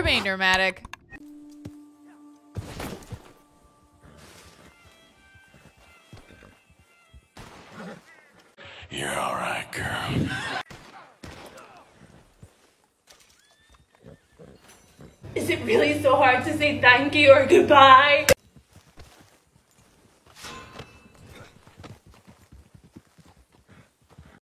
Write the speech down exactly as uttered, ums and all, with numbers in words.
being dramatic. You're all right, girl. Is it really so hard to say thank you or goodbye?